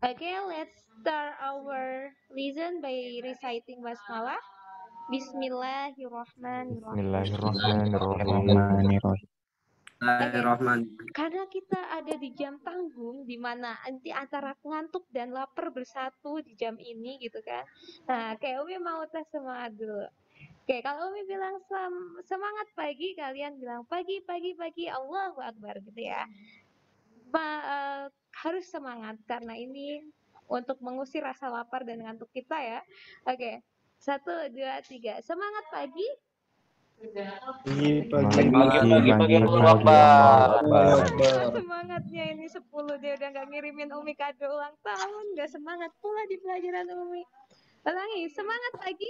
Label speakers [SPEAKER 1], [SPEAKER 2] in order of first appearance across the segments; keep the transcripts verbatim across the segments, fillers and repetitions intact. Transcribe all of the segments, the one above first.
[SPEAKER 1] Okay, let's start our lesson by reciting basmalah. Bismillahirrahmanirrahim.
[SPEAKER 2] Bismillahirrahmanirrahim.
[SPEAKER 1] Okay. Karena kita ada di jam tanggung, di mana nanti antara ngantuk dan lapar bersatu di jam ini gitu kan. Nah, kayak Umi mau tes semangat dulu. Oke, kalau Umi bilang sem- semangat pagi, kalian bilang pagi, pagi, pagi, Allahu Akbar gitu ya. Ma- eh, harus semangat karena ini untuk mengusir rasa lapar dan ngantuk kita ya. Oke, satu, dua, tiga. Semangat pagi.
[SPEAKER 3] Pagi, pagi,
[SPEAKER 2] Pagi,
[SPEAKER 3] pagi,
[SPEAKER 2] pagi,
[SPEAKER 3] pagi,
[SPEAKER 2] pagi, Allahu Akbar.
[SPEAKER 1] Semangatnya ini sepuluh dia udah nggak ngirimin Umi kado ulang tahun, nggak semangat pula di pelajaran Umi. Ulangi, semangat pagi.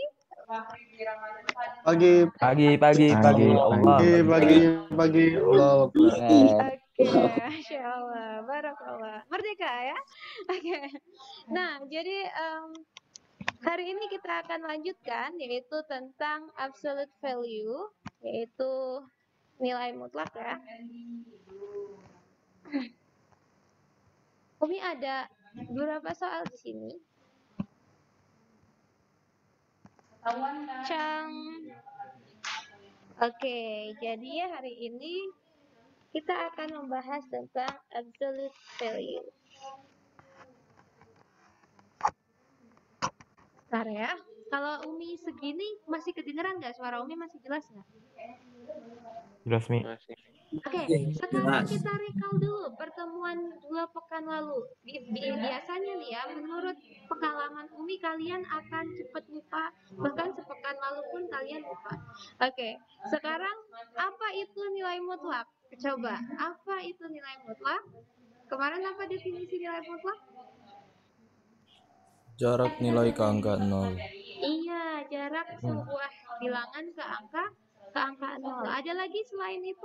[SPEAKER 3] pagi,
[SPEAKER 2] Pagi, pagi, pagi, Allah.
[SPEAKER 3] pagi, pagi, pagi, Allah.
[SPEAKER 1] Oke, Masya Allah, Barakallah. Merdeka ya. Oke. Nah, jadi em, hari ini kita akan lanjutkan yaitu tentang absolute value, yaitu nilai mutlak ya. Umi ada beberapa soal di sini. Cang. Oke, jadi hari ini kita akan membahas tentang absolute value. Bentar ya. Kalau Umi segini masih kedengeran nggak? Suara Umi masih jelas nggak?
[SPEAKER 2] Jelas, Mi.
[SPEAKER 1] Oke, sekarang kita recall dulu pertemuan dua pekan lalu. Bi- bi- Biasanya nih ya, menurut pengalaman Umi kalian akan cepat lupa, bahkan sepekan lalu pun kalian lupa. Oke, sekarang apa itu nilai mutlak? Coba, apa itu nilai mutlak? Kemarin apa definisi nilai mutlak?
[SPEAKER 4] Jarak nilai ke angka nol.
[SPEAKER 1] Iya, jarak sebuah bilangan ke angka ke angka nol. Ada lagi selain itu?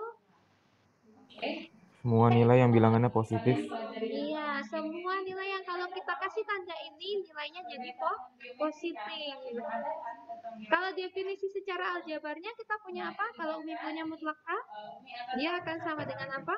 [SPEAKER 2] Semua nilai yang bilangannya positif.
[SPEAKER 1] Iya, semua nilai yang kalau kita kasih tanda ini nilainya jadi po positif. Kalau definisi secara aljabarnya kita punya apa? Kalau Umi punya mutlak A, dia akan sama dengan apa?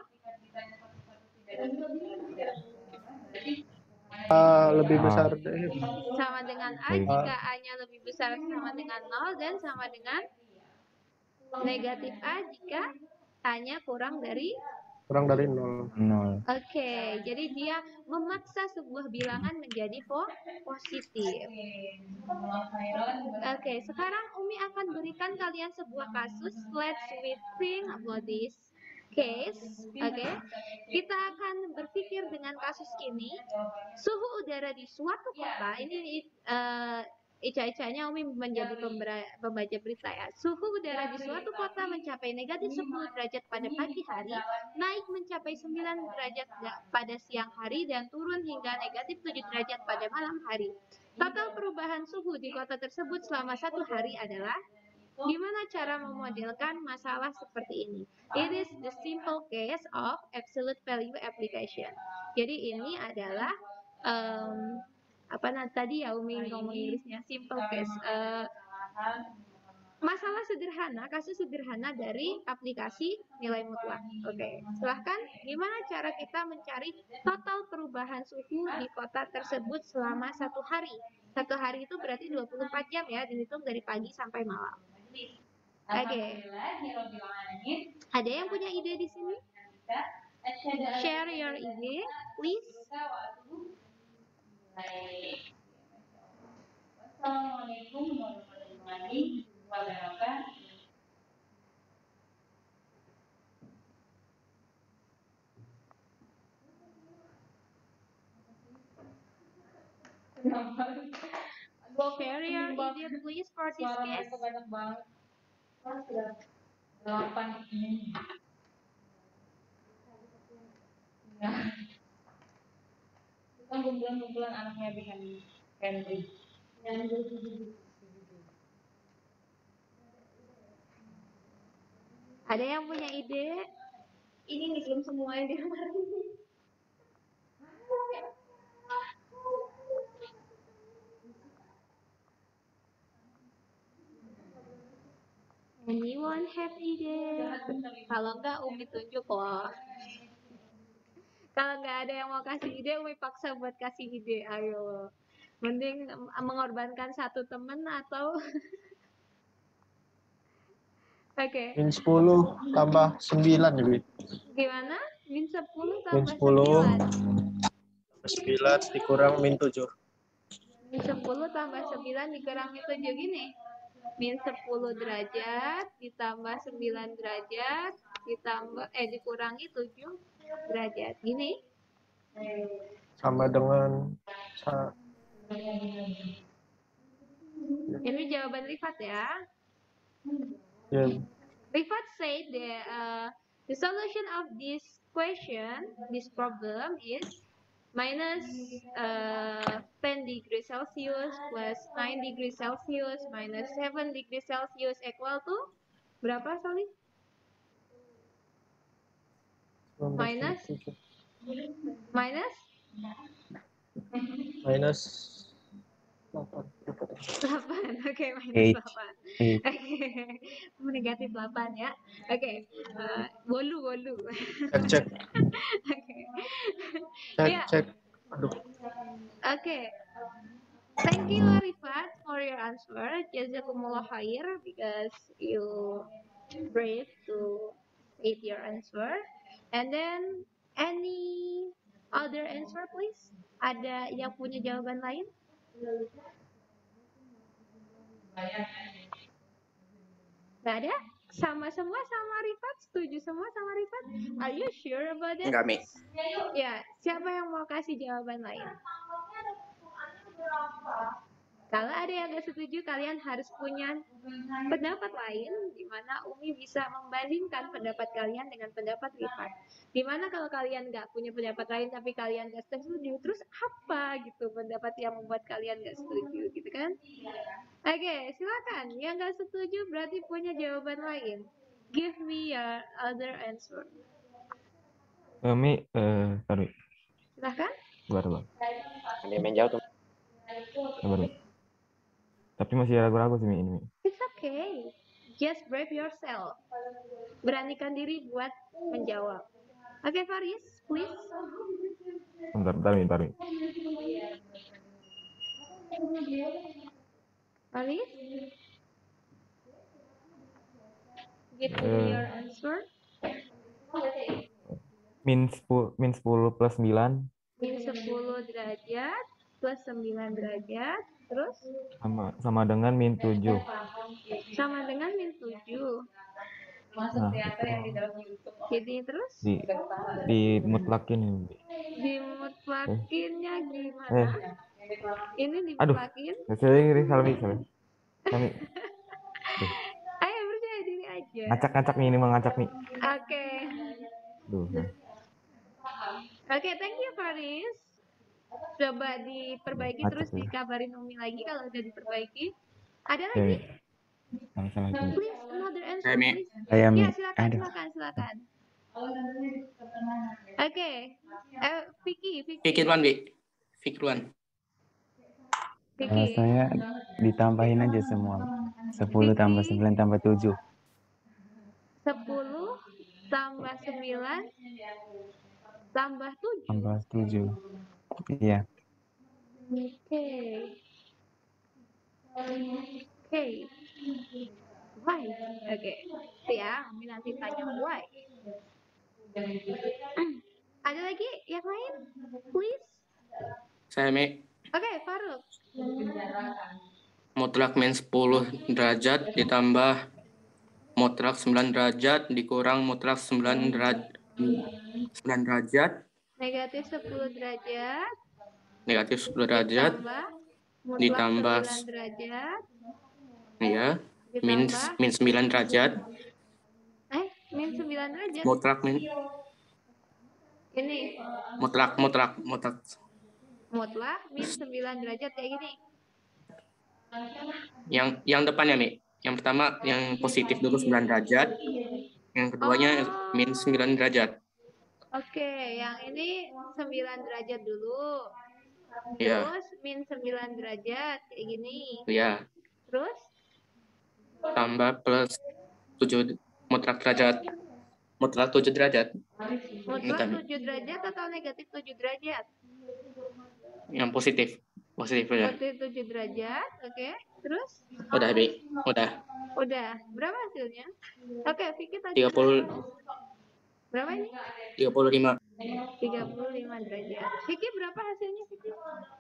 [SPEAKER 3] A lebih besar
[SPEAKER 2] Ah,
[SPEAKER 3] dari
[SPEAKER 1] Sama dengan A
[SPEAKER 2] baik.
[SPEAKER 1] jika A-nya lebih besar sama dengan nol dan sama dengan negatif A jika A-nya kurang dari
[SPEAKER 3] kurang dari nol.
[SPEAKER 2] Nol.
[SPEAKER 1] Oke, jadi dia memaksa sebuah bilangan menjadi po positif. Oke, sekarang Umi akan berikan kalian sebuah kasus. Let's we think about this case. Oke, kita akan berpikir dengan kasus ini. Suhu udara di suatu kota ini uh, Ica-icanya Umi menjadi pembera- pembaca berita ya. Suhu udara di suatu kota mencapai negatif sepuluh derajat pada pagi hari, naik mencapai sembilan derajat pada siang hari, dan turun hingga negatif tujuh derajat pada malam hari. Total perubahan suhu di kota tersebut selama satu hari adalah. Gimana cara memodelkan masalah seperti ini? It is the simple case of absolute value application. Jadi ini adalah um, apa nanti tadi ya Umi ngomong Inggrisnya simple case. Uh, masalah sederhana, kasus sederhana dari aplikasi nilai mutlak. Oke, okay. Silahkan. Gimana cara kita mencari total perubahan suhu di kota tersebut selama satu hari? Satu hari itu berarti dua puluh empat jam ya, dihitung dari pagi sampai malam. Oke. Okay. Ada yang punya ide di sini? Share your ide, please. Assalamualaikum warahmatullahi wabarakatuh. Share your ide, please, for this case. Delapan ini. Kan kumpulan-kumpulan anaknya dengan Henry. Ada yang punya ide? Ini nih belum semua yang diamarin. Anyone have ide? Kalau enggak Umi tunjuk loh. Kalau nggak ada yang mau kasih ide, Umi paksa buat kasih ide. Ayo. Mending mengorbankan satu temen atau oke.
[SPEAKER 3] Min sepuluh tambah sembilan ya, Bit.
[SPEAKER 1] Gimana? Min sepuluh
[SPEAKER 3] Min
[SPEAKER 1] tambah
[SPEAKER 3] sepuluh
[SPEAKER 1] sembilan.
[SPEAKER 3] sembilan dikurang min tujuh.
[SPEAKER 1] Min sepuluh tambah sembilan dikurang min tujuh gini. Min sepuluh derajat ditambah sembilan derajat ditambah eh dikurangi tujuh derajat. Gini.
[SPEAKER 3] Sama dengan sa-
[SPEAKER 1] Ini jawaban Rifat ya.
[SPEAKER 3] ya,
[SPEAKER 1] Rifat said that uh, the solution of this question, this problem is minus uh, ten degrees Celsius plus nine degrees Celsius minus seven degrees Celsius equal to berapa, sorry? Minus minus
[SPEAKER 3] minus delapan.
[SPEAKER 1] delapan. Oke, minus
[SPEAKER 2] Eight.
[SPEAKER 1] delapan.
[SPEAKER 2] Eight.
[SPEAKER 1] Oke. Negatif delapan ya. Oke. Uh, bolu bolu.
[SPEAKER 3] Cek cek
[SPEAKER 1] Oke.
[SPEAKER 3] cek
[SPEAKER 1] Ya.
[SPEAKER 3] cek. Aduh.
[SPEAKER 1] Okay. Thank you, Rifat, for your answer. Jazakumullah khair because you brave to state your answer. And then any other answer, please? Ada yang punya jawaban lain? Gak ada? Sama semua sama Rifat? Setuju semua sama Rifat? Are you sure about that?
[SPEAKER 5] Enggak, Mi.
[SPEAKER 1] Ya, siapa yang mau kasih jawaban lain? Kalau ada yang nggak setuju, kalian harus punya pendapat lain di mana Umi bisa membandingkan pendapat kalian dengan pendapat Rifat. Dimana kalau kalian nggak punya pendapat lain tapi kalian nggak setuju, terus apa gitu pendapat yang membuat kalian nggak setuju gitu kan? Oke, silakan. Yang nggak setuju berarti punya jawaban lain. Give me your other answer.
[SPEAKER 2] Eh, Mi, eh, sorry.
[SPEAKER 1] Silakan.
[SPEAKER 2] Sabar, sabar.
[SPEAKER 5] Ada yang menjawab tuh.
[SPEAKER 2] Sabar, Mi. Tapi masih ragu-ragu sih, Mi, ini, Mi.
[SPEAKER 1] It's okay. Just brave yourself. Beranikan diri buat menjawab. Oke, Faris, please.
[SPEAKER 2] Bentar, bentar, Mi, bentar, Mi.
[SPEAKER 1] Faris? Give me
[SPEAKER 2] Eh.
[SPEAKER 1] your answer.
[SPEAKER 2] Min sepuluh, min sepuluh plus sembilan
[SPEAKER 1] Min sepuluh derajat plus sembilan derajat. Terus?
[SPEAKER 2] sama sama dengan min tujuh.
[SPEAKER 1] Sama dengan min tujuh.
[SPEAKER 2] Nah, itu
[SPEAKER 1] Jadi terus?
[SPEAKER 2] di di mutlakin ini.
[SPEAKER 1] Dimutlakinnya gimana?
[SPEAKER 2] Eh.
[SPEAKER 1] Ini
[SPEAKER 2] Aduh.
[SPEAKER 1] dimutlakin?
[SPEAKER 2] Saya ini Salmi, Salmi. Salmi.
[SPEAKER 1] Ayo percaya diri aja.
[SPEAKER 2] Ngacak-ngacak nih, ini mah ngacak nih.
[SPEAKER 1] Oke.
[SPEAKER 2] Duh, nah.
[SPEAKER 1] Oke, thank you Faris. Coba diperbaiki
[SPEAKER 2] Ngacak
[SPEAKER 1] terus
[SPEAKER 2] ya.
[SPEAKER 1] dikabarin Umi lagi kalau udah diperbaiki. Ada
[SPEAKER 2] Oke.
[SPEAKER 1] lagi?
[SPEAKER 2] Sama-sama lagi.
[SPEAKER 1] Please, another answer,
[SPEAKER 5] Saya, Mi.
[SPEAKER 1] please.
[SPEAKER 2] Saya, Mi.
[SPEAKER 1] Ya, silakan,
[SPEAKER 2] Aduh.
[SPEAKER 1] silakan, silakan. Oke. Eh, Vicky, Vicky.
[SPEAKER 5] Fikirwan, Bi. Fikirwan.
[SPEAKER 1] Vicky.
[SPEAKER 6] Eh, saya ditambahin aja semua. sepuluh tambah sembilan tambah tujuh.
[SPEAKER 1] sepuluh tambah sembilan tambah tujuh.
[SPEAKER 6] Tambah tujuh. Iya.
[SPEAKER 1] Oke. Oke. Why? Oke. Itu ya, Umi nanti tanya why. Ada lagi yang lain? Please.
[SPEAKER 5] Saya, Mi.
[SPEAKER 1] Oke, Faruk.
[SPEAKER 5] Mutlak min sepuluh derajat ditambah mutlak sembilan derajat dikurang mutlak sembilan derajat sembilan derajat
[SPEAKER 1] Negatif sepuluh derajat.
[SPEAKER 5] negatif sepuluh derajat
[SPEAKER 1] Ditambah. Mutlak
[SPEAKER 5] ditambah
[SPEAKER 1] sembilan derajat.
[SPEAKER 5] ya min
[SPEAKER 1] Ditambah.
[SPEAKER 5] min sembilan derajat
[SPEAKER 1] Eh, min sembilan derajat.
[SPEAKER 5] mutlak min
[SPEAKER 1] Ini.
[SPEAKER 5] mutlak mutlak mutlak
[SPEAKER 1] Mutlak min sembilan derajat kayak gini.
[SPEAKER 5] yang yang depannya, Mi. Yang pertama yang positif dulu sembilan derajat, yang keduanya
[SPEAKER 1] Oh.
[SPEAKER 5] min sembilan derajat.
[SPEAKER 1] Oke, yang ini sembilan derajat dulu.
[SPEAKER 5] Iya.
[SPEAKER 1] Terus min sembilan derajat kayak gini.
[SPEAKER 5] Ya,
[SPEAKER 1] Terus
[SPEAKER 5] tambah plus tujuh mutlak derajat. mutlak tujuh derajat.
[SPEAKER 1] Mutlak
[SPEAKER 5] Betul.
[SPEAKER 1] tujuh derajat atau negatif tujuh derajat?
[SPEAKER 5] Yang positif. Positif udah.
[SPEAKER 1] Positif tujuh derajat, oke. Terus?
[SPEAKER 5] Udah, Bi. Udah.
[SPEAKER 1] Udah. Berapa hasilnya? Oke, Vicky tadi
[SPEAKER 5] tiga puluh
[SPEAKER 1] berapa ini?
[SPEAKER 5] tiga puluh lima.
[SPEAKER 1] tiga puluh lima derajat. Vicky berapa hasilnya, Vicky?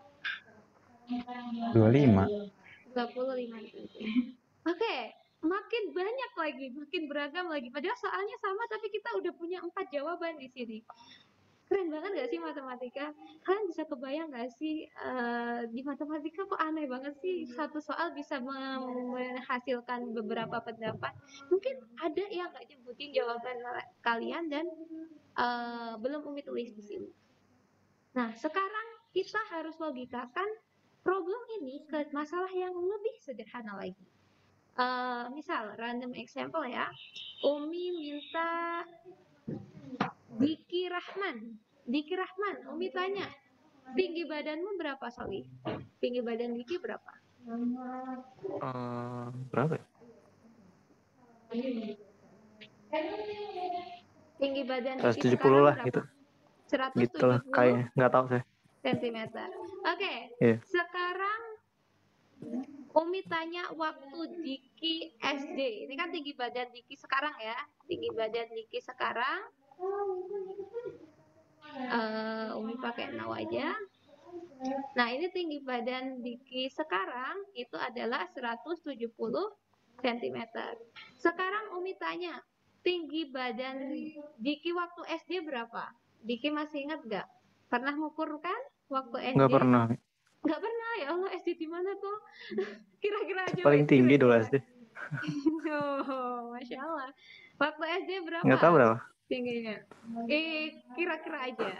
[SPEAKER 6] dua puluh lima.
[SPEAKER 1] dua puluh lima derajat. Oke, makin banyak lagi, makin beragam lagi. Padahal soalnya sama, tapi kita udah punya empat jawaban di sini. Keren banget gak sih matematika? Kalian bisa kebayang gak sih uh, di matematika kok aneh banget sih satu soal bisa menghasilkan beberapa pendapat. Mungkin ada yang gak nyebutin jawaban kalian dan uh, belum Umi tulis di sini. Nah, sekarang kita harus logikakan problem ini ke masalah yang lebih sederhana lagi. Uh, misal, random example ya. Umi minta Diki Rahman. Diki Rahman, Umi tanya, tinggi badanmu berapa, Soli? Tinggi badan Diki berapa?
[SPEAKER 3] Uh, berapa ya?
[SPEAKER 1] Tinggi badan Diki
[SPEAKER 3] seratus tujuh puluh
[SPEAKER 1] sekarang
[SPEAKER 3] lah
[SPEAKER 1] berapa?
[SPEAKER 3] gitu.
[SPEAKER 1] seratus
[SPEAKER 3] Gitu
[SPEAKER 1] tujuh
[SPEAKER 3] lah,
[SPEAKER 1] puluh
[SPEAKER 3] kayaknya. Nggak tahu saya.
[SPEAKER 1] sentimeter. Oke, okay.
[SPEAKER 3] Iya.
[SPEAKER 1] Sekarang Umi tanya waktu Diki S D. Ini kan tinggi badan Diki sekarang ya. Tinggi badan Diki sekarang. Uh, Umi pakai now aja. Nah, ini tinggi badan Diki sekarang itu adalah seratus tujuh puluh sentimeter. Sekarang Umi tanya, tinggi badan Diki waktu S D berapa? Diki masih ingat nggak? Pernah ngukur kan waktu S D?
[SPEAKER 3] Nggak pernah.
[SPEAKER 1] Nggak pernah, ya Allah, S D di mana tuh? Kira-kira aja.
[SPEAKER 3] Paling tinggi dulu S D.
[SPEAKER 1] Oh, Masya Allah. Waktu S D berapa?
[SPEAKER 3] Nggak tahu berapa.
[SPEAKER 1] Tingginya. Eh, kira-kira aja.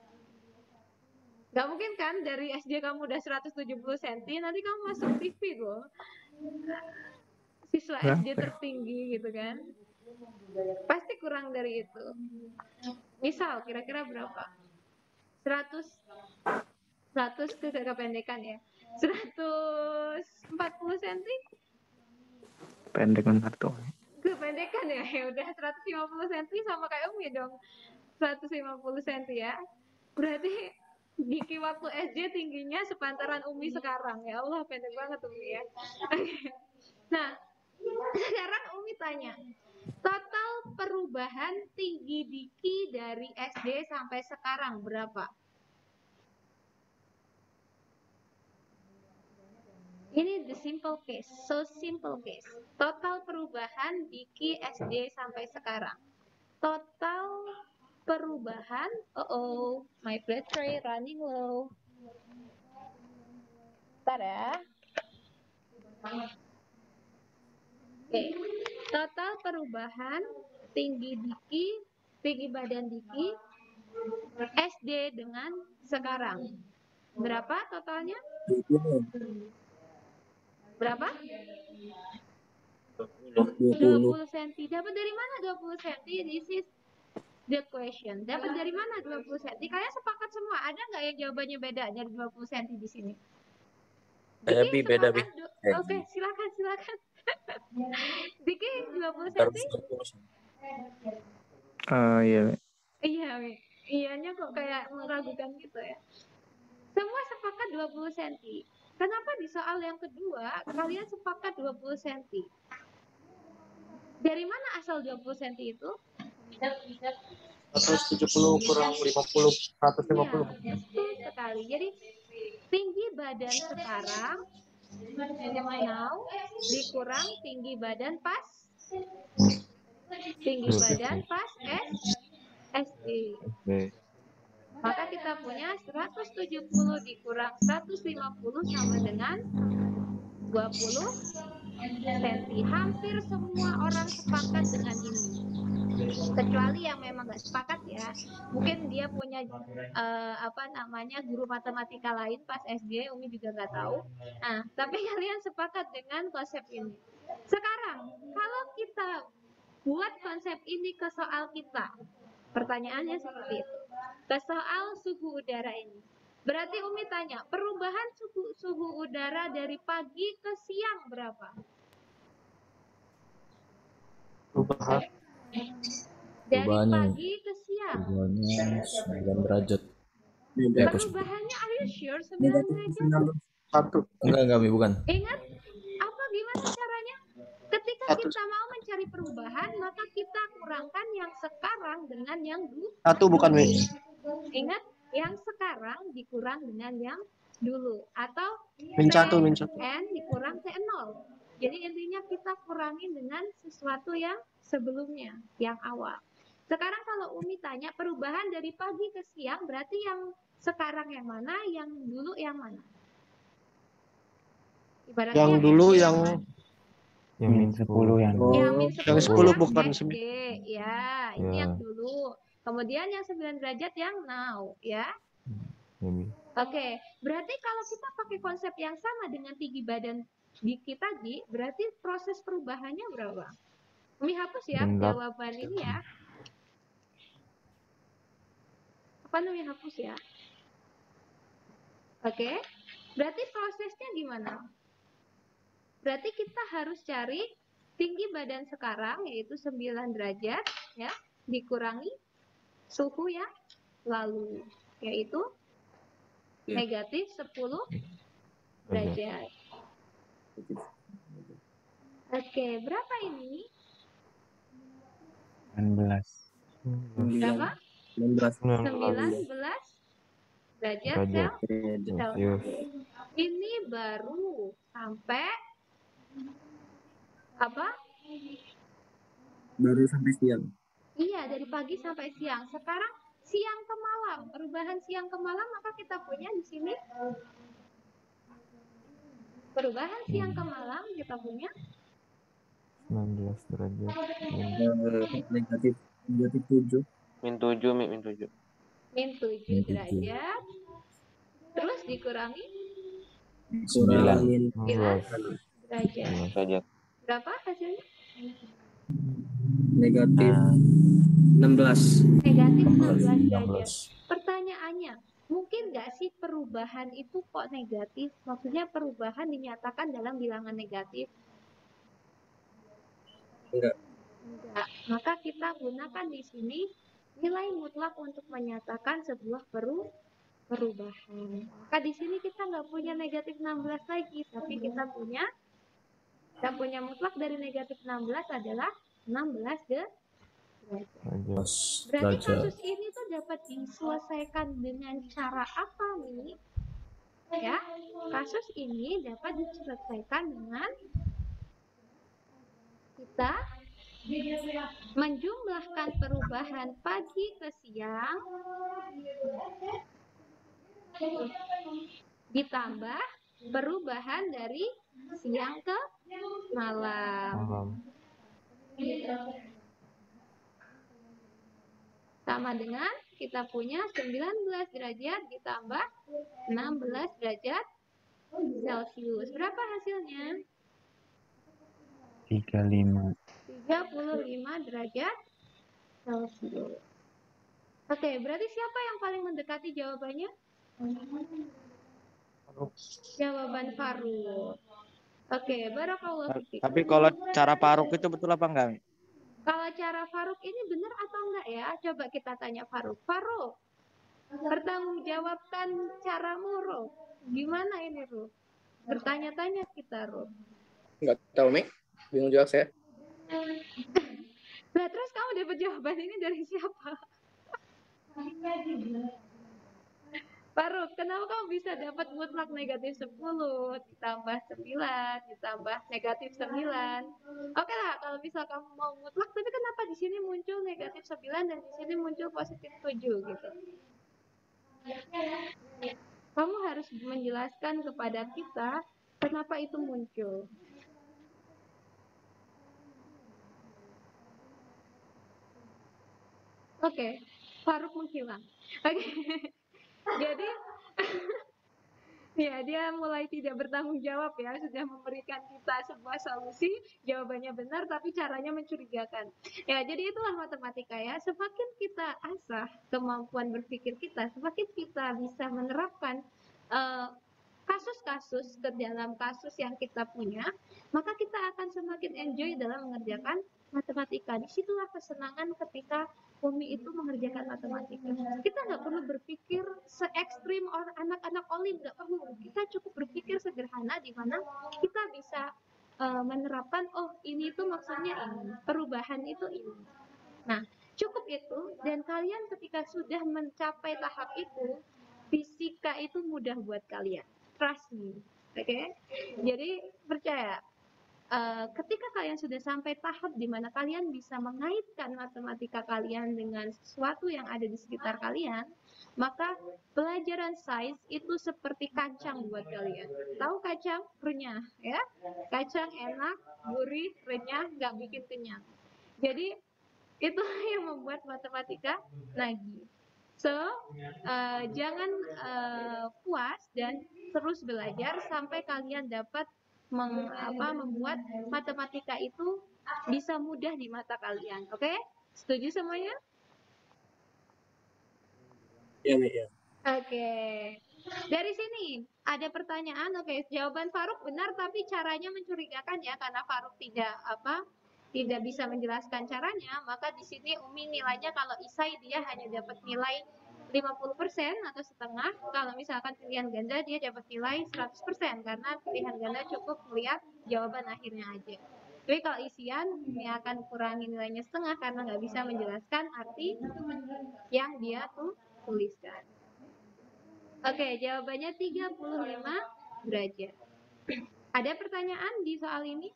[SPEAKER 1] Gak mungkin kan dari S D kamu udah seratus tujuh puluh sentimeter, nanti kamu masuk T V loh. Siswa S D tertinggi gitu kan. Pasti kurang dari itu. Misal kira-kira berapa? seratus seratus itu kependekan ya. seratus empat puluh sentimeter.
[SPEAKER 3] Pendek benar tuh.
[SPEAKER 1] Kependekan ya. Ya udah seratus lima puluh sentimeter sama kayak Umi dong. seratus lima puluh sentimeter ya. Berarti Diki waktu S D tingginya sepantaran Umi sekarang. Ya Allah, pendek banget Umi ya. Nah, sekarang Umi tanya, total perubahan tinggi Diki dari S D sampai sekarang berapa? Ini the simple case, so simple case. Total perubahan Diki S D sampai sekarang. Total perubahan, oh oh, my battery running low. Bentar ya. Oke, okay. Total perubahan tinggi Diki, tinggi badan Diki, S D dengan sekarang. Berapa totalnya? Berapa? dua puluh sentimeter. Dapat dari mana dua puluh sentimeter? This is the question. Dapat dari mana dua puluh sentimeter? Kalian sepakat semua? Ada nggak yang jawabannya beda dari dua puluh sentimeter di sini?
[SPEAKER 4] Saya Bi beda Bi.
[SPEAKER 1] Oke, okay, silakan silakan. Diki dua puluh sentimeter?
[SPEAKER 3] Uh, iya.
[SPEAKER 1] Iya, iyanya kok kayak meragukan gitu ya. Semua sepakat dua puluh sentimeter. Kenapa di soal yang kedua kalian sepakat dua puluh sentimeter? Dari mana asal dua puluh sentimeter itu?
[SPEAKER 3] seratus tujuh puluh kurang lima puluh, seratus lima puluh.
[SPEAKER 1] Ya, betul sekali. Jadi tinggi badan sekarang now dikurang tinggi badan pas tinggi badan pas S D. Maka kita punya seratus tujuh puluh dikurang seratus lima puluh sama dengan dua puluh sentimeter. Hampir semua orang sepakat dengan ini. Kecuali yang memang nggak sepakat ya. Mungkin dia punya uh, apa namanya guru matematika lain pas S D, Umi juga nggak tahu. Nah, tapi kalian sepakat dengan konsep ini. Sekarang, kalau kita buat konsep ini ke soal kita, pertanyaannya seperti itu. Ke soal suhu udara ini. Berarti Umi tanya, perubahan suhu, suhu udara dari pagi ke siang berapa?
[SPEAKER 3] Perubahan
[SPEAKER 1] Dari
[SPEAKER 7] Perubahannya
[SPEAKER 1] pagi ke siang.
[SPEAKER 7] perubahannya sembilan derajat. Eh, apa sih?
[SPEAKER 1] Perubahannya are you sure sembilan derajat?
[SPEAKER 3] Satu.
[SPEAKER 7] Enggak, enggak, Mi, bukan.
[SPEAKER 1] Ingat apa gimana caranya? Ketika
[SPEAKER 3] Satu.
[SPEAKER 1] kita mau mencari perubahan, maka kita kurangkan yang sekarang dengan yang dulu.
[SPEAKER 3] Satu bukan Mi.
[SPEAKER 1] Ingat, yang sekarang dikurang dengan yang dulu. Atau
[SPEAKER 3] Min satu, min satu.
[SPEAKER 1] T N dikurang T nol. Jadi intinya kita kurangi dengan sesuatu yang sebelumnya, yang awal. Sekarang kalau Umi tanya perubahan dari pagi ke siang, berarti yang sekarang yang mana, yang dulu yang mana? Ibaratnya
[SPEAKER 3] Yang dulu
[SPEAKER 1] S D
[SPEAKER 3] yang
[SPEAKER 1] mana?
[SPEAKER 2] Yang
[SPEAKER 6] Min sepuluh yang dulu.
[SPEAKER 1] Yang min
[SPEAKER 3] Yang
[SPEAKER 1] sepuluh
[SPEAKER 3] sepuluh
[SPEAKER 1] yang
[SPEAKER 3] bukan
[SPEAKER 1] S D,
[SPEAKER 3] sembilan.
[SPEAKER 1] ya, ini
[SPEAKER 2] Ya.
[SPEAKER 1] yang dulu. Kemudian yang sembilan derajat yang now, ya.
[SPEAKER 2] Ya, Mi.
[SPEAKER 1] Oke, berarti kalau kita pakai konsep yang sama dengan tinggi badan di kita tadi, berarti proses perubahannya berapa? Umi hapus ya
[SPEAKER 2] Rendah.
[SPEAKER 1] jawaban ini ya. Apa Umi hapus ya? Oke, berarti prosesnya gimana? Berarti kita harus cari tinggi badan sekarang yaitu sembilan derajat ya, dikurangi suhu yang lalu yaitu negatif sepuluh derajat. Oke, berapa ini?
[SPEAKER 6] sembilan belas.
[SPEAKER 1] Berapa?
[SPEAKER 4] sembilan belas.
[SPEAKER 1] sembilan belas derajat
[SPEAKER 2] Derajat.
[SPEAKER 1] Celcius.
[SPEAKER 2] Celcius.
[SPEAKER 1] Ini baru sampai apa?
[SPEAKER 4] Baru sampai siang.
[SPEAKER 1] Iya, dari pagi sampai siang. Sekarang siang ke malam, perubahan siang ke malam, maka kita punya di sini perubahan siang ke malam kita punya
[SPEAKER 2] sembilan belas derajat. Min.
[SPEAKER 4] Eh, negatif negatif tujuh.
[SPEAKER 3] Min tujuh, Mi, min tujuh.
[SPEAKER 1] min tujuh derajat. Terus dikurangi
[SPEAKER 6] Sembilan.
[SPEAKER 4] Kurangin
[SPEAKER 1] sembilan
[SPEAKER 2] enam belas
[SPEAKER 1] derajat.
[SPEAKER 3] Derajat.
[SPEAKER 1] Berapa hasilnya?
[SPEAKER 4] negatif
[SPEAKER 6] Ah,
[SPEAKER 4] enam belas.
[SPEAKER 1] Negatif enam belas
[SPEAKER 7] enam
[SPEAKER 1] derajat.
[SPEAKER 7] belas.
[SPEAKER 1] Pertanyaannya, mungkin nggak sih perubahan itu kok negatif? Maksudnya perubahan dinyatakan dalam bilangan negatif?
[SPEAKER 4] Enggak.
[SPEAKER 1] Enggak. Maka kita gunakan di sini nilai mutlak untuk menyatakan sebuah peru perubahan. Maka di sini kita nggak punya negatif enam belas lagi, tapi kita punya kita punya mutlak dari negatif enam belas adalah enam belas derajat.
[SPEAKER 2] derajat.
[SPEAKER 1] Berarti
[SPEAKER 7] Derajat.
[SPEAKER 1] kasus ini tuh dapat diselesaikan dengan cara apa nih? Ya, kasus ini dapat diselesaikan dengan kita menjumlahkan perubahan pagi ke siang ditambah perubahan dari siang ke malam.
[SPEAKER 2] Malam.
[SPEAKER 1] Sama dengan kita punya sembilan belas derajat ditambah enam belas derajat Celcius. Berapa hasilnya?
[SPEAKER 6] tiga puluh lima.
[SPEAKER 1] tiga puluh lima derajat Celcius. Oke, berarti siapa yang paling mendekati jawabannya? Jawaban Faruk. Oke, barakallahu fiik.
[SPEAKER 3] Tapi kalau cara Faruk itu betul apa enggak, Mi?
[SPEAKER 1] Kalau cara Faruk ini benar atau enggak ya? Coba kita tanya Faruk. Faruk, pertanggungjawabkan caramu, Ro. Gimana ini, Ro? Bertanya-tanya kita, Ro.
[SPEAKER 5] Nggak tahu, Mi. Bingung juga saya.
[SPEAKER 1] Nah, terus kamu dapat jawaban ini dari siapa? Faruk, kenapa kamu bisa dapat mutlak negatif sepuluh, ditambah sembilan, ditambah negatif sembilan? Oke lah, kalau misal kamu mau mutlak, tapi kenapa di sini muncul negatif sembilan dan di sini muncul positif tujuh gitu? Kamu harus menjelaskan kepada kita kenapa itu muncul. Oke, Faruk menghilang. Oke, jadi ya dia mulai tidak bertanggung jawab ya, sudah memberikan kita sebuah solusi, jawabannya benar tapi caranya mencurigakan. Ya, jadi itulah matematika ya. Semakin kita asah kemampuan berpikir kita, semakin kita bisa menerapkan uh, kasus-kasus ke dalam kasus yang kita punya, maka kita akan semakin enjoy dalam mengerjakan matematika. Disitulah kesenangan ketika Umi itu mengerjakan matematika. Kita nggak perlu berpikir se-ekstrim orang anak-anak olim, nggak perlu. Kita cukup berpikir sederhana di mana kita bisa uh, menerapkan, oh ini itu maksudnya ini, perubahan itu ini. Nah, cukup itu, dan kalian ketika sudah mencapai tahap itu, fisika itu mudah buat kalian. Trust me. Oke? Okay? Jadi percaya. Uh, ketika kalian sudah sampai tahap di mana kalian bisa mengaitkan matematika kalian dengan sesuatu yang ada di sekitar kalian, maka pelajaran sains itu seperti kacang buat kalian. Tahu kacang? Renyah, ya? Kacang enak, gurih, renyah, nggak bikin kenyang. Jadi itu yang membuat matematika nagih. So, uh, jangan uh, puas dan terus belajar sampai kalian dapat Meng, apa, membuat matematika itu bisa mudah di mata kalian. Oke? Okay? Setuju semuanya?
[SPEAKER 4] Iya, Mi, ya.
[SPEAKER 1] Oke. Okay. Dari sini ada pertanyaan. Oke, okay. Jawaban Faruk benar, tapi caranya mencurigakan ya, karena Faruk tidak apa tidak bisa menjelaskan caranya. Maka di sini Umi nilainya kalau Isai dia hanya dapat nilai lima puluh persen atau setengah. Kalau misalkan pilihan ganda dia dapat nilai seratus persen karena pilihan ganda cukup melihat jawaban akhirnya aja. Tapi kalau isian dia akan kurangi nilainya setengah karena nggak bisa menjelaskan arti yang dia tuh tuliskan. Oke, jawabannya tiga puluh lima derajat. Ada pertanyaan di soal ini?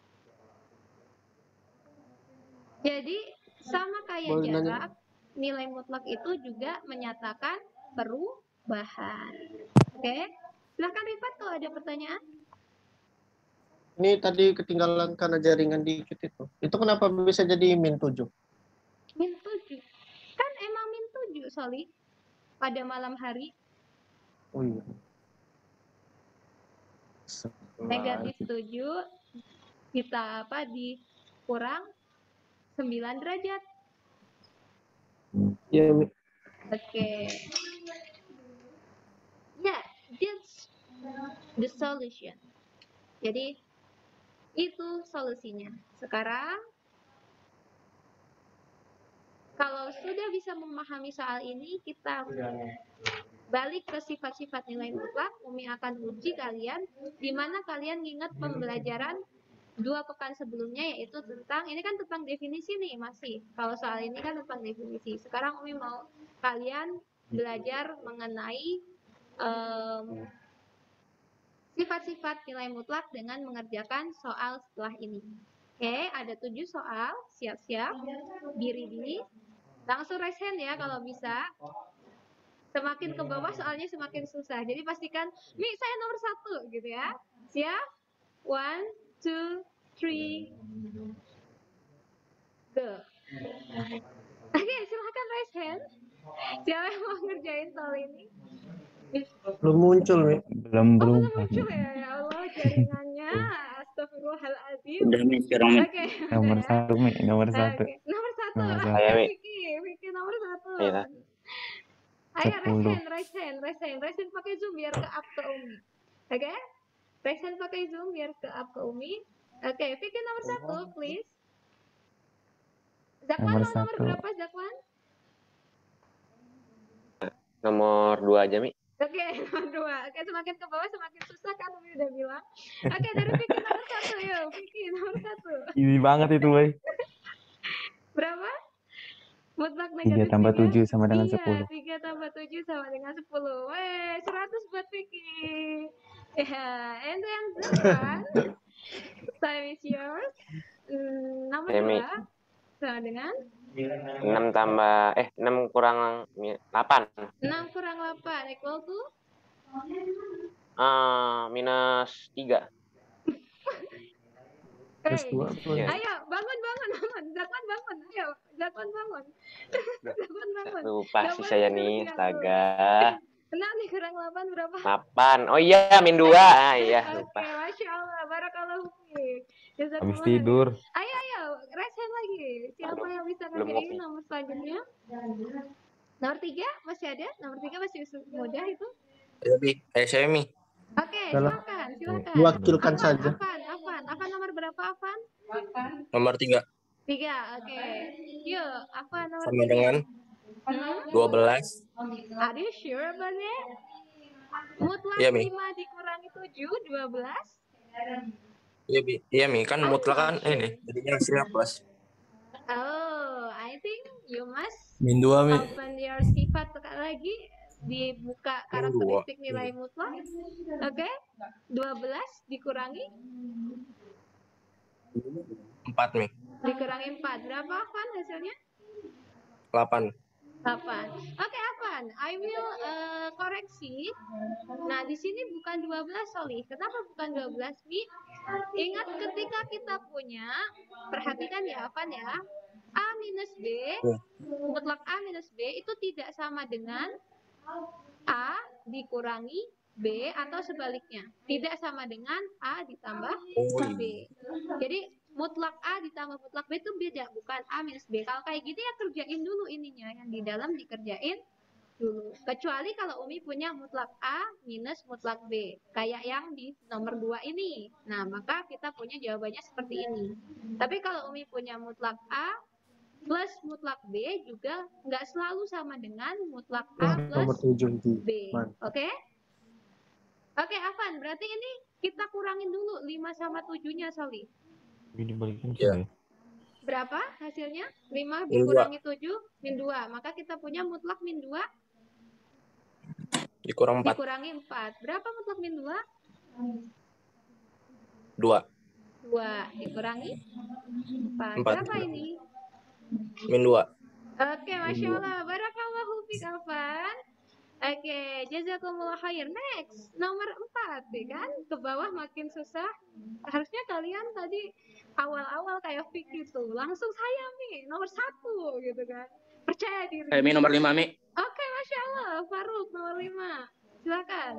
[SPEAKER 1] Jadi sama kayak
[SPEAKER 3] Boleh
[SPEAKER 1] jarak,
[SPEAKER 3] nanya?
[SPEAKER 1] nilai mutlak itu juga menyatakan perubahan. Oke, silahkan Rifat kalau ada pertanyaan.
[SPEAKER 3] Ini tadi ketinggalan karena jaringan dikit itu. Itu kenapa bisa jadi min tujuh?
[SPEAKER 1] Min tujuh. Kan emang min tujuh, Soli. Pada malam hari.
[SPEAKER 3] Oh iya.
[SPEAKER 1] Negatif tujuh, kita apa, dikurang sembilan derajat.
[SPEAKER 3] Iya, Mi.
[SPEAKER 1] Oke. Yeah, that's the solution. Jadi itu solusinya. Sekarang kalau sudah bisa memahami soal ini, kita balik ke sifat-sifat nilai mutlak. Umi akan uji kalian di mana kalian ingat pembelajaran dua pekan sebelumnya, yaitu tentang, ini kan tentang definisi nih masih. Kalau soal ini kan tentang definisi. Sekarang Umi mau kalian belajar mengenai um, sifat-sifat nilai mutlak dengan mengerjakan soal setelah ini. Oke, ada tujuh soal. Siap-siap. Diri-diri. Langsung raise hand ya kalau bisa. Semakin ke bawah soalnya semakin susah. Jadi pastikan, Mi, saya nomor satu gitu ya. Siap? One, two, three, go. Oke, okay, silahkan raise hand. Siapa yang mau ngerjain soal ini?
[SPEAKER 3] Belum muncul, Mi.
[SPEAKER 6] Belum
[SPEAKER 1] Oh, belum
[SPEAKER 6] berubah.
[SPEAKER 1] muncul ya, ya Allah jaringannya. Astagfirullahaladzim.
[SPEAKER 4] Udah, Mi, sekarang, Mi.
[SPEAKER 1] Oke. Okay,
[SPEAKER 6] Nomor
[SPEAKER 1] ya.
[SPEAKER 6] satu, Mi. Nomor satu.
[SPEAKER 1] Okay. Nomor satu.
[SPEAKER 6] Nomor satu.
[SPEAKER 1] Oke,
[SPEAKER 3] Mi.
[SPEAKER 1] Vicky. Vicky nomor satu.
[SPEAKER 3] Iya.
[SPEAKER 1] Ayo, raise
[SPEAKER 6] Sepuluh.
[SPEAKER 1] hand, raise hand, raise hand. Raise hand pakai Zoom biar ke up ke Umi. Oke? Okay? Raise hand pakai Zoom biar ke up ke Umi. Oke, okay, Vicky nomor satu, please. Zakwan
[SPEAKER 6] Nomor
[SPEAKER 1] nomor
[SPEAKER 6] satu.
[SPEAKER 1] berapa, Zakwan?
[SPEAKER 3] Nomor dua aja, Mi.
[SPEAKER 1] Oke, okay, nomor dua. Oke, okay, semakin ke bawah semakin susah kan, Umi udah bilang. Oke, okay, dari Vicky nomor satu, yuk. Vicky nomor satu.
[SPEAKER 6] Ini banget itu, boy.
[SPEAKER 1] Berapa? Mutlak
[SPEAKER 6] Tiga
[SPEAKER 1] negatif
[SPEAKER 6] tambah
[SPEAKER 1] tiga?
[SPEAKER 6] tujuh sama dengan
[SPEAKER 1] Iya,
[SPEAKER 6] sepuluh.
[SPEAKER 1] tiga tambah tujuh sama dengan sepuluh. Weh, seratus buat Vicky. Ya, and then Zakwan. Time is yours. Hmm, nomor
[SPEAKER 3] Emi.
[SPEAKER 1] dua sama dengan
[SPEAKER 3] enam tambah, eh, enam kurang delapan.
[SPEAKER 1] enam kurang delapan equal to?
[SPEAKER 3] Ah, minus tiga.
[SPEAKER 1] Hey,
[SPEAKER 3] dua.
[SPEAKER 1] ayo bangun bangun bangun, Zakwan bangun, ayo Zakwan bangun, Zakwan bangun.
[SPEAKER 3] Lupa
[SPEAKER 1] Gak
[SPEAKER 3] sih
[SPEAKER 1] boleh
[SPEAKER 3] saya
[SPEAKER 1] tidur
[SPEAKER 3] nih,
[SPEAKER 1] siang
[SPEAKER 3] astaga.
[SPEAKER 1] dulu. Enam nih kurang delapan berapa?
[SPEAKER 3] delapan. Oh iya, min dua. Ah, iya,
[SPEAKER 1] Oke,
[SPEAKER 3] lupa.
[SPEAKER 1] Masya Allah, barakallahu fiik.
[SPEAKER 2] Habis tidur.
[SPEAKER 1] Ayo ayo, raise hand lagi. Siapa yang bisa
[SPEAKER 3] belum
[SPEAKER 1] ngerjain
[SPEAKER 3] oke.
[SPEAKER 1] nomor selanjutnya? Nomor tiga masih ada? Nomor tiga masih mudah itu?
[SPEAKER 4] Ayo, Mi. Ayo, saya, Mi.
[SPEAKER 1] Oke, silakan, silakan.
[SPEAKER 3] Diwakilkan
[SPEAKER 1] Afan,
[SPEAKER 3] saja.
[SPEAKER 1] Afan, Afan, Afan nomor berapa Afan?
[SPEAKER 4] Nomor tiga.
[SPEAKER 1] Tiga, oke. Yuk, apa nomor
[SPEAKER 4] Sama
[SPEAKER 1] tiga?
[SPEAKER 4] dengan
[SPEAKER 1] Hmm?
[SPEAKER 4] dua belas.
[SPEAKER 1] Are you sure about it? Mutlak
[SPEAKER 4] Iya, Mi.
[SPEAKER 1] lima dikurangi tujuh, dua belas.
[SPEAKER 4] Iya, Mi. Iya, Mi. Kan
[SPEAKER 1] I'm
[SPEAKER 4] mutlak kan
[SPEAKER 1] not sure.
[SPEAKER 4] ini. Jadinya hasilnya plus.
[SPEAKER 1] Oh, I think you must
[SPEAKER 7] Min dua, Mi.
[SPEAKER 1] open your sifat lagi, dibuka karakteristik nilai mutlak. Oke, dua belas dikurangi
[SPEAKER 4] Empat, Mi.
[SPEAKER 1] dikurangi empat. Berapa, Afan, hasilnya?
[SPEAKER 4] Delapan.
[SPEAKER 1] delapan. Oke, Afan, I will uh, koreksi. Nah, di sini bukan dua belas, Solih. Kenapa bukan dua belas, Mi? Ingat ketika kita punya, perhatikan ya, Afan ya, A minus B, mutlak A minus B itu tidak sama dengan A dikurangi B atau sebaliknya. Tidak sama dengan A ditambah B. Jadi mutlak A ditambah mutlak B itu beda, bukan A minus B. Kalau kayak gitu ya kerjain dulu ininya, yang di dalam dikerjain dulu. Kecuali kalau Umi punya mutlak A minus mutlak B, kayak yang di nomor dua ini. Nah, maka kita punya jawabannya seperti ini. Tapi kalau Umi punya mutlak A plus mutlak B juga nggak selalu sama dengan mutlak A
[SPEAKER 3] Nomor
[SPEAKER 1] plus
[SPEAKER 3] tujuh di
[SPEAKER 1] B.
[SPEAKER 3] mana?
[SPEAKER 1] Oke? Oke, Afan, berarti ini kita kurangin dulu lima sama tujuh-nya, Soli.
[SPEAKER 2] Ini balikin
[SPEAKER 4] Ya.
[SPEAKER 2] saya.
[SPEAKER 1] Berapa hasilnya? lima
[SPEAKER 4] Min
[SPEAKER 1] dikurangi tujuh, min dua. Maka kita punya mutlak min dua
[SPEAKER 4] Dikurang empat.
[SPEAKER 1] dikurangi empat. Berapa mutlak min dua?
[SPEAKER 4] Dua.
[SPEAKER 1] dua dikurangi empat.
[SPEAKER 4] Empat.
[SPEAKER 1] Berapa ini?
[SPEAKER 4] Min dua.
[SPEAKER 1] Oke, Masya Allah. Barakallahu fiik, Afan. Oke, jazakumullah khair. Next, nomor empat, ya kan? Ke bawah makin susah. Harusnya kalian tadi awal-awal kayak Fik gitu. Langsung saya, Mi, nomor satu, gitu kan. Percaya diri.
[SPEAKER 5] Eh, Mi nomor lima, Mi.
[SPEAKER 1] Oke, Masya Allah. Faruk, nomor lima. Silakan.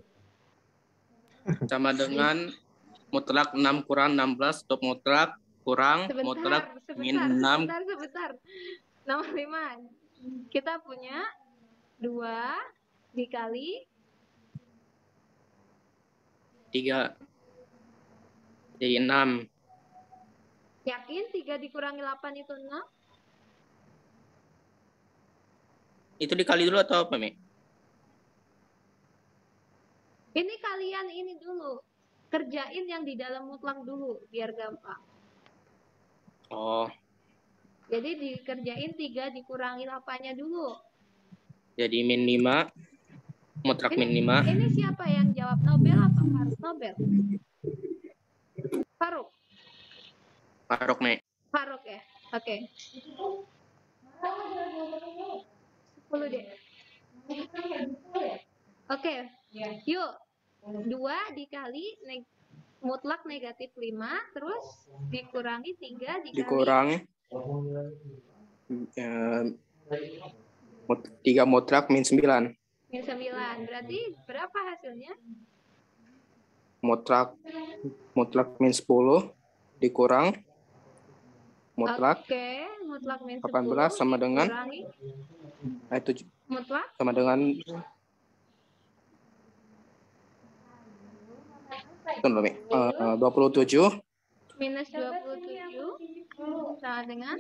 [SPEAKER 5] Sama dengan mutlak enam kurang enam belas, stop mutlak kurang
[SPEAKER 1] Sebentar,
[SPEAKER 5] mutlak min
[SPEAKER 1] sebentar,
[SPEAKER 5] enam.
[SPEAKER 1] sebentar, sebentar. Nomor lima. Kita punya dua dikali
[SPEAKER 5] tiga. Jadi enam.
[SPEAKER 1] yakin tiga dikurangi delapan itu enam?
[SPEAKER 5] Itu dikali dulu atau apa, Mi?
[SPEAKER 1] Ini kalian ini dulu. Kerjain yang di dalam mutlak dulu biar gampang.
[SPEAKER 5] Oh,
[SPEAKER 1] Jadi dikerjain tiga dikurangi delapan-nya dulu.
[SPEAKER 5] jadi min lima. Mutlak min lima.
[SPEAKER 1] Ini siapa yang jawab? Nobel apa Faruk? Nobel. Faruk.
[SPEAKER 5] Faruk, Mi.
[SPEAKER 1] Faruk ya. Oke. sepuluh deh. Oke. Yuk. dua dikali neg mutlak negatif lima, terus dikurangi tiga dikali
[SPEAKER 5] Dikurang eh, mut- tiga mutlak min sembilan.
[SPEAKER 1] min sembilan. Berarti berapa hasilnya?
[SPEAKER 5] Mutlak mutlak min sepuluh dikurang mutlak
[SPEAKER 1] Oke, mutlak min sepuluh
[SPEAKER 5] delapan belas sama dengan
[SPEAKER 1] dikurangi
[SPEAKER 5] eh, tujuh,
[SPEAKER 1] mutlak
[SPEAKER 5] sama dengan Tunggu, Mi. Eh, dua puluh tujuh
[SPEAKER 1] minus dua puluh tujuh sama dengan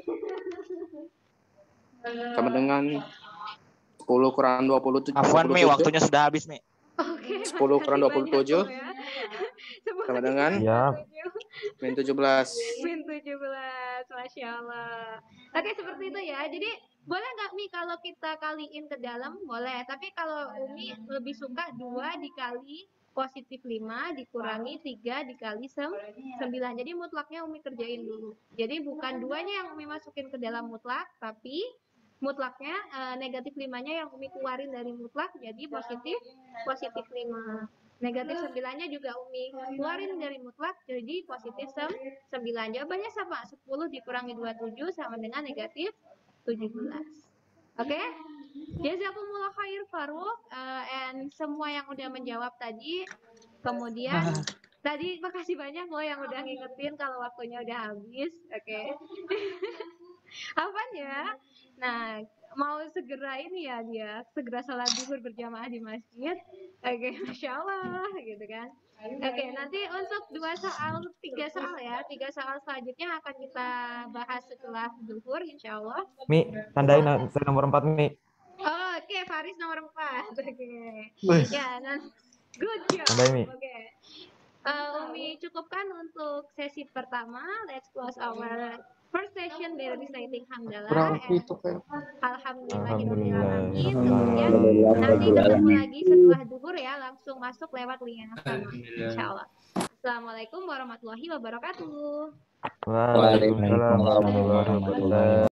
[SPEAKER 5] sama dengan sepuluh kurang dua puluh tujuh.
[SPEAKER 8] Afwan, Mi, waktunya sudah habis, Mi.
[SPEAKER 1] Oke,
[SPEAKER 5] sepuluh kurang dua puluh tujuh
[SPEAKER 1] ya.
[SPEAKER 5] sama dengan
[SPEAKER 2] Ya.
[SPEAKER 5] min tujuh belas.
[SPEAKER 1] min tujuh belas, Masya Allah. Oke, seperti itu ya. Jadi boleh nggak Mi kalau kita kaliin ke dalam? Boleh. Tapi kalau Umi lebih suka dua dikali positif lima dikurangi tiga dikali sembilan. Jadi mutlaknya Umi kerjain dulu. Jadi bukan duanya yang Umi masukin ke dalam mutlak, tapi mutlaknya eh, negatif limanya yang Umi keluarin dari mutlak jadi positif positif lima. Negatif sembilannya juga Umi keluarin dari mutlak jadi positif sembilan. Jawabannya sama, sepuluh dikurangi dua puluh tujuh sama dengan negatif tujuh belas. Oke? Jazakumullah khair Faruk uh, and semua yang udah menjawab tadi. Kemudian tadi makasih banyak loh yang udah ngingetin kalau waktunya udah habis. Oke. Apaan ya? Nah, mau segera ini ya dia, segera sholat zuhur berjamaah di masjid. Oke, Masya Allah, gitu kan. Oke, nanti untuk dua soal, tiga soal ya, tiga soal selanjutnya akan kita bahas setelah duhur, insya Allah.
[SPEAKER 2] Mi, tandain na- saya nomor empat, Mi.
[SPEAKER 1] Oh, oke, Faris nomor empat. Oke.
[SPEAKER 3] Wih.
[SPEAKER 1] Ya, nah, good job.
[SPEAKER 2] Tandai, Mi.
[SPEAKER 1] Oke. Uh, Umi cukupkan untuk sesi pertama. Let's close our first session by reciting hamdalah.
[SPEAKER 3] Berarti
[SPEAKER 1] and
[SPEAKER 3] itu kan.
[SPEAKER 1] Alhamdulillahirobbilalamin.
[SPEAKER 2] Alhamdulillah.
[SPEAKER 1] Kemudian nanti ketemu lagi setelah duhur ya, langsung masuk lewat link yang sama. Insya Allah. Assalamualaikum warahmatullahi wabarakatuh.
[SPEAKER 2] Waalaikumsalam warahmatullahi wabarakatuh.